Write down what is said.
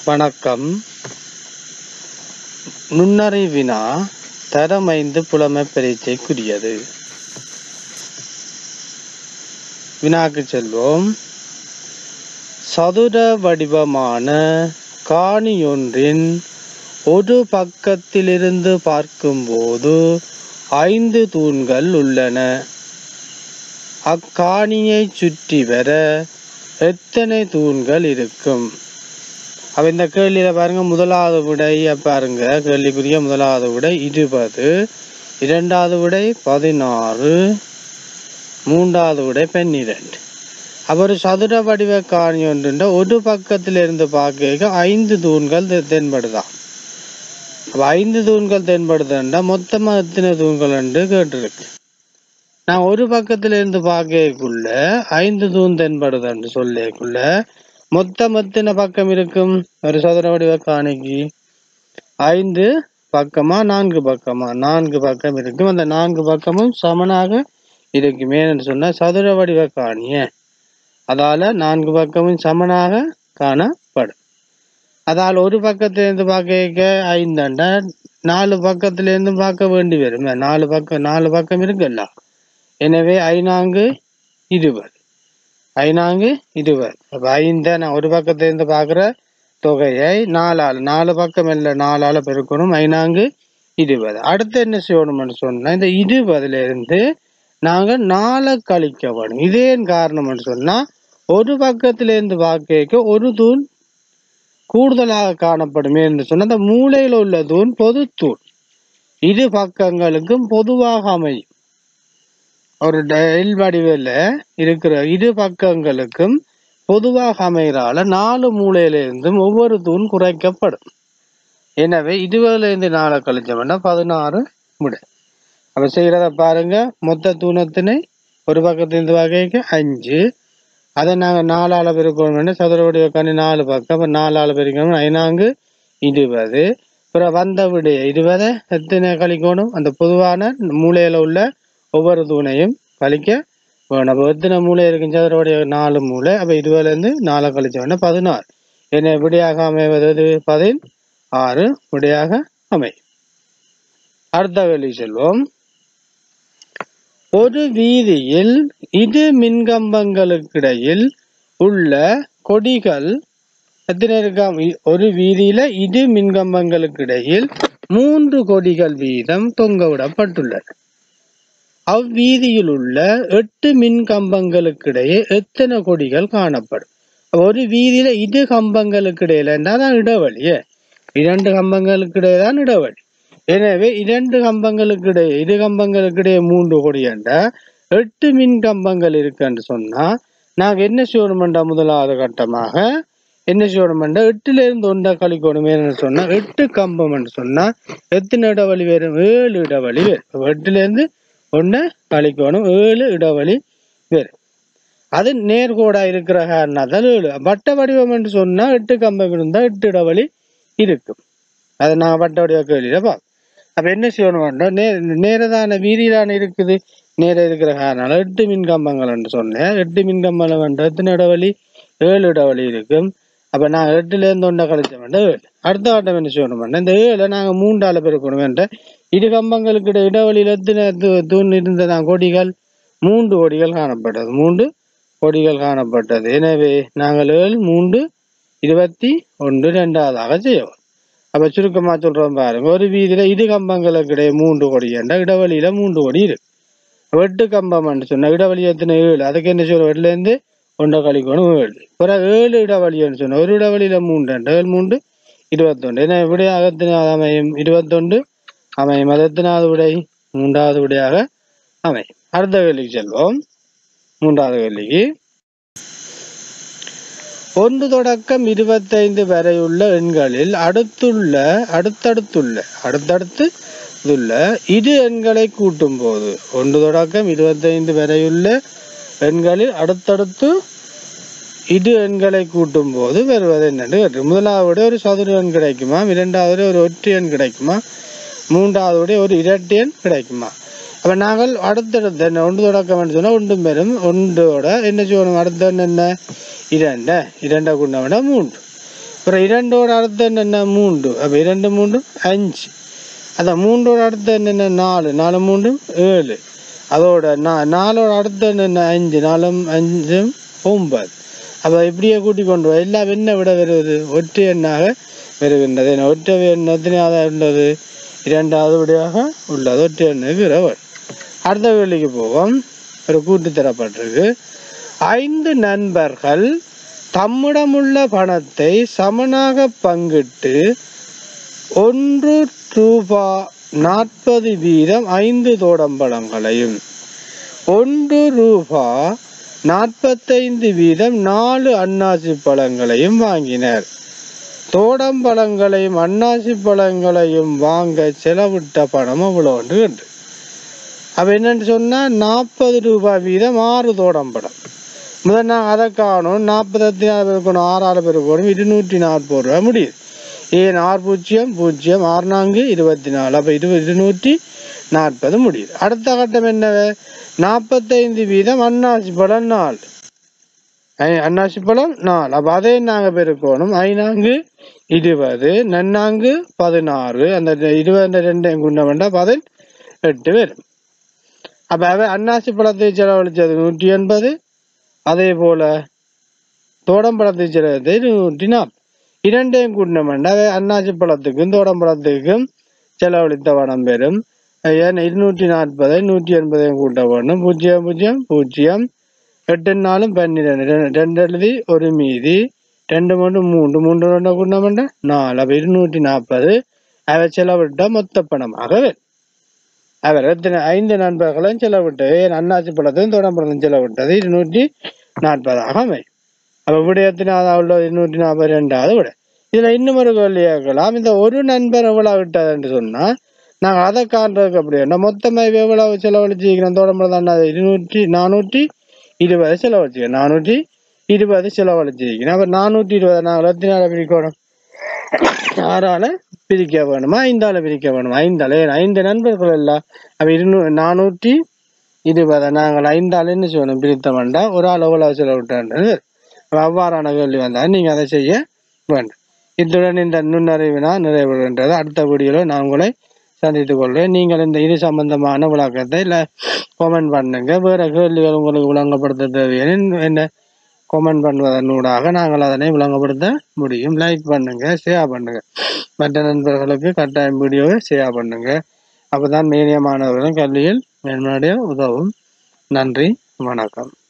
வணக்கம். நுண்ணறிவினா தரம் 5 புலமை பரீட்சைக்குரியது. வினாக்கு செல்வோம். சதுர வடிவமான காணியொன்றின் ஒரு பக்கத்திலிருந்து பார்க்கும்போது 5 தூண்கள் உள்ளன. அக்காணியை சுற்றி வர எத்தனை தூண்கள் இருக்கும்? அப்ப இந்த கேள்வியில பாருங்க, முதலாவது விடை பாருங்க, கேள்விக்குரிய முதலாவது விடை 20, இரண்டாவது விடை 16, மூன்றாவது விடை 12. அப்ப ஒரு சதுர வடிவ காணி ஒன்று ஒரு பக்கத்திலிருந்து பார்க்க 5 தூண்கள் தென்படுதான். அப்ப 5 தூண்கள் தென்படுதுன்னா மொத்தமா எத்தனை தூண்கள் என்று கேட்டிருக்கு. நான் ஒரு பக்கத்திலிருந்து பார்க்கக்குள்ள 5 தூண் தென்படுதுன்னு சொல்லக்குள்ள மொத்தம் எத்தனை பக்கம் இருக்கும்? ஒரு சதுர வடிவ காணிக்கு 5 பக்கமா 4 பக்கமா? 4 பக்கம் இருக்கும். அந்த 4 பக்கமும் சமனாக இருக்குமே என்று சொன்ன சதுர வடிவ காணிய, அதால 4 பக்கமும் சமனாக காணப்படும். அதால் ஒரு பக்கத்திலிருந்து பார்க்க 5 4 பக்கத்திலிருந்து பார்க்க வேண்டி வரும். 4 பக்கம் இருக்குல்ல. எனவே 5 20. 5 20. அப்ப 5 நான் ஒரு பக்கத்திலிருந்து பார்க்குற தொகையை 4 பக்கம் இல்லை 4 பெருக்கணும். 5 20. அடுத்து என்ன செய்யணும்னு சொன்னா, இந்த 20 நாங்கள் 4 கழிக்க வேணும். இதே காரணம்னு சொன்னா, ஒரு பக்கத்திலிருந்து பார்க்க ஒரு தூண் கூடுதலாக காணப்படுமே என்று சொன்னா, அந்த மூலையில் உள்ள தூண் பொது தூண். இரு பக்கங்களுக்கும் பொதுவாக அமையும். ஒரு டெல் வடிவில் இருக்கிற இரு பக்கங்களுக்கும் பொதுவாக அமைகிறால 4 மூலையிலிருந்தும் ஒவ்வொரு தூண் குறைக்கப்படும். எனவே 20 4 கழிச்சோம்னா 16 விடை. அப்ப செய்யறத பாருங்க. மொத்த தூணத்தினை ஒரு பக்கத்திலிருந்து பார்க்க 5, அதை நாங்கள் 4 பெருக்கணும். சதுர வடிவ காணி 4 பக்கம். அப்ப 4 பெருக்கணும். 5 20. அப்புறம் வந்த விடைய 20 எத்தனை கழிக்கணும்? அந்த பொதுவான மூலையில உள்ள ஒவ்வொரு தூணையும் கழிக்க வேணும். அப்போ எத்தனை மூளை இருக்கு? சதுர வடிவ 4 மூளை. அப்ப 20 4 கழிச்ச வேணும் 16. என்ன விடையாக அமைவது? 16 விடையாக அமையும். அடுத்த கேள்வி செல்வோம். ஒரு வீதியில் இரு மின்கம்பங்களுக்கிடையில் உள்ள கொடிகள் எத்தனை இருக்காம்? ஒரு வீதியில இரு மின்கம்பங்களுக்கிடையில் 3 கொடிகள் வீதம் தொங்க விடப்பட்டுள்ளன. அவ்வீதியில் உள்ள 8 மின் கம்பங்களுக்கிடையே எத்தனை கொடிகள் காணப்படும்? ஒரு வீதியில இரு கம்பங்களுக்கு இடையில தான் இடைவெளி. 2 கம்பங்களுக்கு தான் இடைவெளி. எனவே 2 கம்பங்களுக்கு இடையே இரு கம்பங்களுக்கு இடையே 3 கொடி என்றா 8 மின் கம்பங்கள் இருக்குன்னு சொன்னா, நாங்க என்ன செய்யணும்டா? முதலாவது கட்டமாக என்ன செய்யணும்டா? 8லிருந்து 1 கழிக்கணும். என்னன்னு சொன்னா 8 கம்பம் என்று சொன்னா எத்தனை இடைவெளி வரும்? 7 இடைவெளி வரும். 8லிருந்து 1 கழிக்கணும். 7 இடைவெளி வரும். அது நேர்கோடா இருக்கிற காரணத்தால் 7. வட்ட வடிவம் என்று சொன்னா 8 கம்பம் இருந்தா 8 இடைவெளி இருக்கும். அதை நான் வட்ட வடிவ கேள்வியில பார்ப்போம். அப்ப என்ன செய்யணும்? நேரதான வீதியிலான இருக்குது. நேரம் இருக்கிற காரணம் 8 மின் கம்பங்கள் என்று சொன்னேன். 8 மின் கம்பங்கள் என்ற எத்தனை இடைவெளி? 7 இடைவெளி இருக்கும். அப்ப நான் 8லிருந்து 1 கழிச்ச வேண்டாம் 7. அடுத்த வட்டம் என்ன செய்யணும்? இந்த 7 நாங்க 3 பெருக்கணும் என்ற இரு கம்பங்களுக்கு இடைவெளியில் எத்தனை தூண் இருந்ததா? கொடிகள் 3 கொடிகள் காணப்பட்டது. 3 கொடிகள் காணப்பட்டது. எனவே நாங்கள் 7 3 21 2ஆக செய்வோம். அப்ப சுருக்கமா சொல்றோம் பாருங்க. ஒரு வீதியில இரு கம்பங்களுக்கு இடையே 3 கொடி என்ற இடைவெளியில 3 கொடி இருக்கு. 8 கம்பம் சொன்ன இடைவெளி எத்தனை? 7. அதுக்கு என்ன சொல்றோம்? 8லிருந்து 1 கழிக்கணும் 7. பிறகு 7 இடைவெளின்னு சொன்ன ஒரு இடைவெளியில 3 7 3 21. ஏன்னா விடையாக எத்தனை அமையும்? 21 அமையும். அது எத்தனாவது விடை? 3வது விடையாக அமையும். அடுத்த கேள்விக்கு செல்வோம். 3வது கேள்விக்கு. 1 தொடக்கம் 25 வரையுள்ள எண்களில் அடுத்தடுத்துள்ள இரு எண்களை கூட்டும் போது 1 தொடக்கம் 25 வரையுள்ள எண்களில் அடுத்தடுத்து இரு எண்களை கூட்டும் போது வருவது என்னன்னு கேட்டு, முதலாவது ஒரு சதுர எண் கிடைக்குமா? இரண்டாவது ஒரு ஒற்றை எண் கிடைக்குமா? மூன்றாவது ஒரு இரட்டை எண் கிடைக்குமா? அப்ப நாங்கள் அடுத்தடுத்த 1 தொடக்கம் சொன்னா 1 பெறும். 1ஓட என்ன செய்யணும்? அடுத்த என்ன? 2 2 கூட்டினா 3. அப்புறம் 2ஓட அடுத்த என்ன 3, அப்போ 2 3 5. அதான் 3ஓட அடுத்த என்ன 4, 4 3 7. அதோட 4ஓட அடுத்த என்ன 5, 4 5 9. அப்போ இப்படியே கூட்டி கொண்டு வா. எல்லாம் என்ன விட வருவது? ஒற்றை எண்ணாக வருகின்றது. ஒற்றை எண்ணத்தினாக உள்ளது 2வது விடையாக உள்ளது. ஒற்றை எண்ணுக்கு ரவன். அடுத்த கேள்விக்கு போவோம். ஒரு கூட்டு தரப்பட்டிருக்கு. 5 நண்பர்கள் தம்மிடமுள்ள பணத்தை சமனாக பங்கிட்டு 1 ரூபாய் 40 வீதம் 5 தோடம்பழங்களையும் 1 ரூபாய் 45 வீதம் 4 அன்னாசி பழங்களையும் வாங்கினர். தோடம்பழங்களையும் அன்னாசி பழங்களையும் வாங்க செலவிட்ட பணம் அவ்வளோன்று என்று. அப்போ என்னன்னு சொன்னால் 40 ரூபாய் வீதம் 6 தோடம்பழம். முதல் நான் அதை காணும் 40 இருக்கணும் 6 பேருக்கணும் 240 ரூபா முடியுது. ஏன் 6 0 0 6 4 24. அப்போ 240 முடியுது. அடுத்த கட்டம் என்னவே 45 வீதம் அன்னாசி பழம் 4. அன்னாசி பழம் 4. அப்போ அதே நாங்கள் பெருக்கணும் 5 20 நன்னாங்கு 16. அந்த 22 குண்ட வேண்டாம் 18 வரும். அப்போ அன்னாசி பழத்தை செலவழிச்சது 180. அதே போல தோடம்பழத்தை செலவழித்தது 140. 2 குண்ட வேண்டாம் அன்னாசி பழத்துக்கும் தோடம்பழத்துக்கும் செலவழித்த பணம் பெறும். 240 180 கூட்ட வேணும். 0 0 0 8 4 12 2 எழுதி ஒரு மீதி 2 3 3 3 2 கூட்ட வேண்டாம் 4. அப்போ 240 அவர் செலவிட்ட மொத்த பணமாக அவர் 5 நண்பர்களும் செலவிட்டு அன்னாசி பழத்தையும் தோடம்பழத்தையும் செலவிட்டது 240 அமையும். அப்போ விடயத்தினால உள்ள 242வது விட. இதுல இன்னும் ஒரு கேள்வி கேட்கலாம். இந்த ஒரு நண்பர் எவ்வளவு விட்டதுன்னு சொன்னா நாங்கள் அதை காண்றதுக்கு அப்படின்னா மொத்தமாக எவ்வளவு செலவழிச்சிருக்கிறோம்? தோடம்பழம் தான் 420 செலவழிச்சிக்கிறோம். 420 செலவழிச்சிருக்கிறோம். அப்போ 420 நாங்கள் எத்தனால பிரிக்கணும்? 6ஆல பிரிக்க வேணுமா 5ஆல பிரிக்க வேணுமா? 5 நண்பர்கள் எல்லாம். அப்போ 420 நாங்கள் 5ஆல என்ன செய்யணும்? பிரித்த வேண்டாம். ஒரு ஆள் எவ்வளவு செலவிட்டான்றது அவ்வாறான கேள்வி வந்தால் நீங்கள் அதை செய்ய வேண்டும். இத்துடன் இந்த நுண்ணறிவினா நிறைவேறுகின்றது. அடுத்த வீடியோவில் நான் உங்களை சந்தித்துக் கொள்வேன். நீங்கள் இந்த இது சம்பந்தமான விளக்கத்தை இல்லை கமெண்ட் பண்ணுங்க. வேற கேள்விகள் உங்களுக்கு விளங்கப்படுத்த தேவையான என்ன கமெண்ட் பண்ணுவதனூடாக நாங்கள் அதனை விளங்கப்படுத்த முடியும். லைக் பண்ணுங்க, ஷேர் பண்ணுங்க, மற்ற நண்பர்களுக்கு கட்டாயம் வீடியோவை ஷேர் பண்ணுங்க. அப்போதான் மேலிய மாணவர்களும் கல்வியில் மேன்மையடைய உதவும். நன்றி, வணக்கம்.